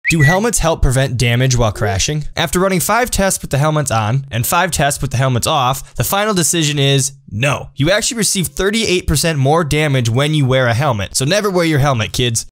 Do helmets help prevent damage while crashing? After running 5 tests with the helmets on and 5 tests with the helmets off, the final decision is no. You actually receive 38% more damage when you wear a helmet, so never wear your helmet, kids.